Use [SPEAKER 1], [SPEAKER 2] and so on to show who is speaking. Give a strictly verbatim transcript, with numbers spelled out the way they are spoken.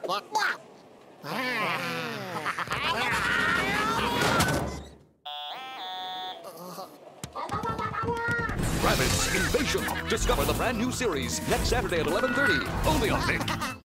[SPEAKER 1] Rabbids Invasion. Discover the brand new series next Saturday at eleven thirty. Only on Vending.